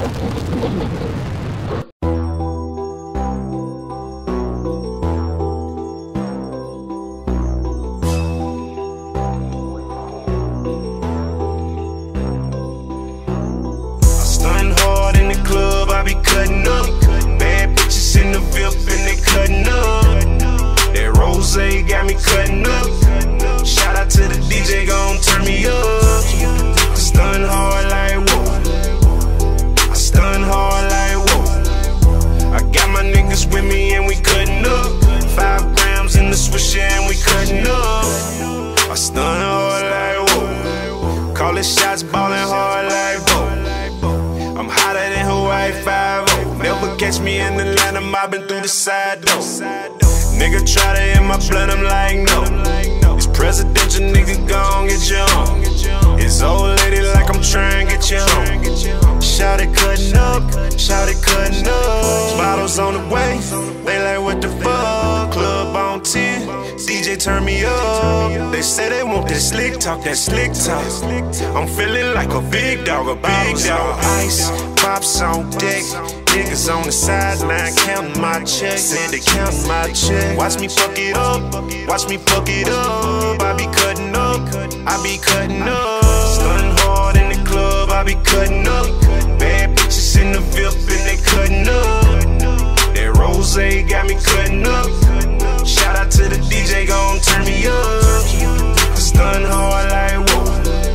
I be cutting up. Bad bitches in the VIP and they cutting up. That rose got me cutting up. Shout out to the DJ, gon' turn me up. I stun hard like whoa. I stun hard like whoa. I got my niggas with me and we cutting up. 5 grams in the swisher and we cutting up. I stun hard like whoa. Call it shots, ballin' hard like whoa. I'm hotter than Hawaii 5-0. Never catch me in Atlanta, mobbing through the side door. Nigga try to hit my blood, I'm like no. This presidential nigga gon' get you on. His old lady like I'm trying to get you home. Shout it cutting up, shout it cutting up. Bottles on the way, they like what the fuck. Club on 10, DJ turn me up. They say they want that slick talk, that slick talk. I'm feeling like a big dog, a big dog. Ice, pops on deck. Niggas on the sideline counting my checks. Said they counting my checks. Watch me fuck it up, watch me fuck it up. I be cutting up, I be cutting up. Stun hard in the club, I be cutting up. Bad bitches in the VIP and they cutting up. That rose got me cutting up. Shout out to the DJ, gon' turn me up. I stun hard like whoa.